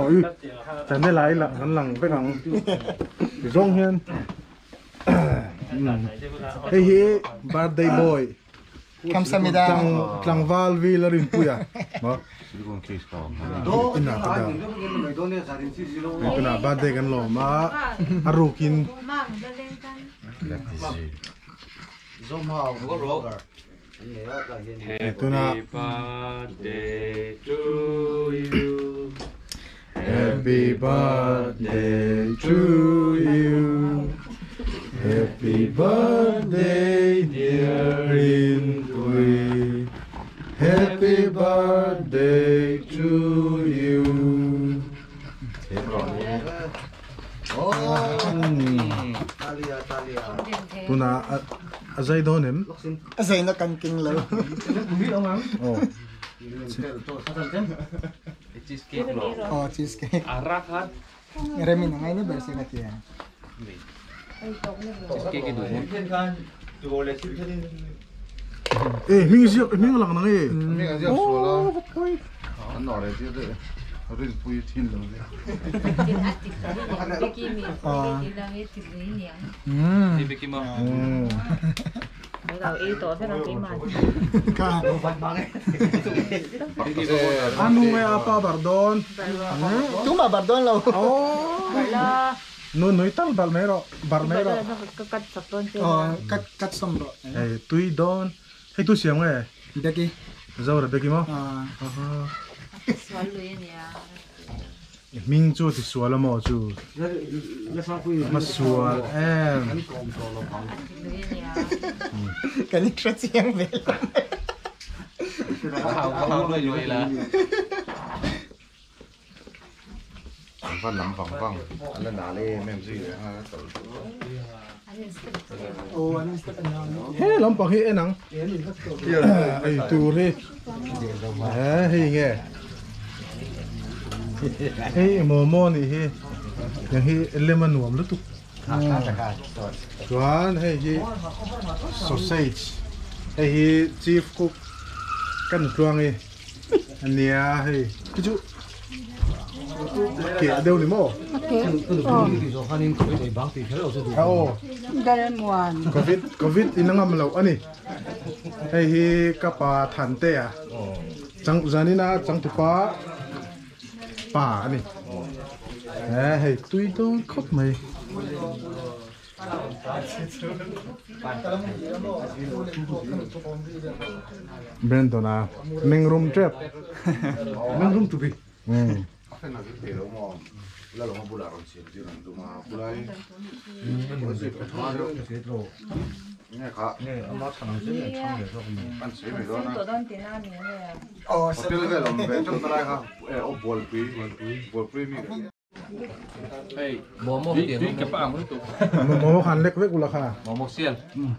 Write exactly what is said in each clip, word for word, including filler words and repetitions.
ui chẳng đây lại là hắn lằng với lằng rong hiền hey hey birthday boy 감사합니다. klang klang valvi la rin puya mo silicone case ka ina ka da ito na birthday kan lo ma arukin ito na birthday to you. Happy birthday to you. Happy birthday dear Indui. Happy birthday to you. Talia, talia. Tuna azay donem. Azay na kanking lo. Oh. Cheesecake lo. Oh, cheesecake. Arakat. Remi na ngayon versi na tiya. Cheesecake itu. Eh, mingi siya, mingi lang nang eh. mingi siya sola an nọ đấy chứ đấy rồi bùi thiên rồi Hmm. Dibikin mo. Oh. Ikaw ito, pero di man. Ka. Ano nga apa bardon? Tuma bardon lo. Oh. Wala. No, no ital balmero, balmero. Wala nakakakat sa ton. Oh, kat kat sombro. Eh, tui don. Hey, tu siang eh. Daki. Zaura beki mo. Ah. Aha. Swallow yun ya. Ming chu thì xua là mò chu. Mà xua em. Kani shot siyang bel. Wow, wow rồi rồi là. văn lắm vòng vòng lần nào lên em gì Oh, ano sa kanya? Hey, lampang hi enang. Ay, turi. Eh, hi nge. Hey, momo ni hi. Yang hi lemon nuam lutuk. Tuan, hey hi sausage. Hey hi chief cook kan tuang hi. Ania hey. Kichu. Kể đều ni mo. Oh. Dalan one. Covid Covid inangam lo ani. Hey hi kapa thante a. Chang zanina chang tupa pa ani. Eh hey tui don khop mai. Brandon a mengrum trap. Mengrum tupi. Hmm. là cái thể đó mà là nó bù lại còn xịn chứ là mà bù lại có gì phải thoa đâu nghe cả nghe ông nói thằng gì thằng gì đó ăn xí vậy đó nè Oh, hotel cái làm về trong tay ha ông bol pi bol pi mi Hey, momo di di ka pa mo ito. Mo khan lek vek ula kha. Momo sial.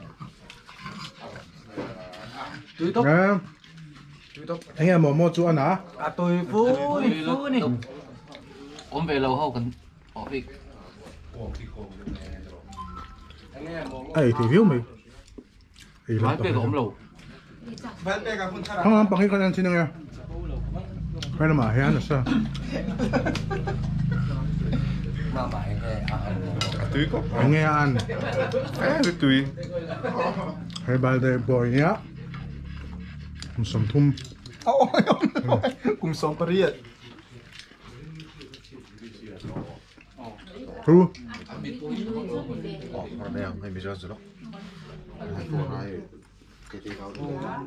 Tui tok. Anh em momo chu ana. à tôi phú phú này. Om về lâu hậu cần bỏ việc. Ai thì view mi. Ai Nói về lam. om lâu. Không lam bằng cái con xin nghe. Phải mà hay anh sao? tùy có Anh nghe anh. cái tùy Hay bài đây boy nhá. Một sầm thum. Oh, cùng sống Paris. Thu. ở đây hay bây giờ rồi đó hai cô hai cái gì đó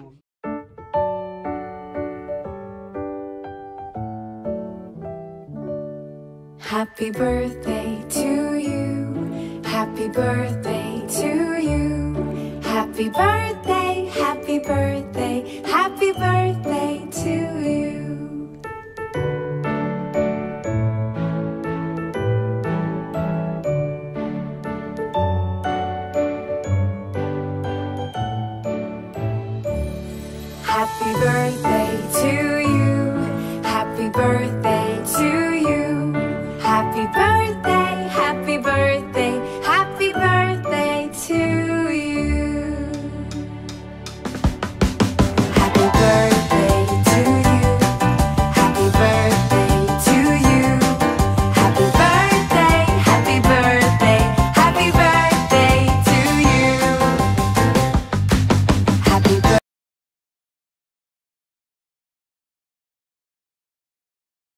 Happy birthday to you. Happy birthday to you. Happy birthday, happy birthday, happy birthday to you. Happy birthday to you.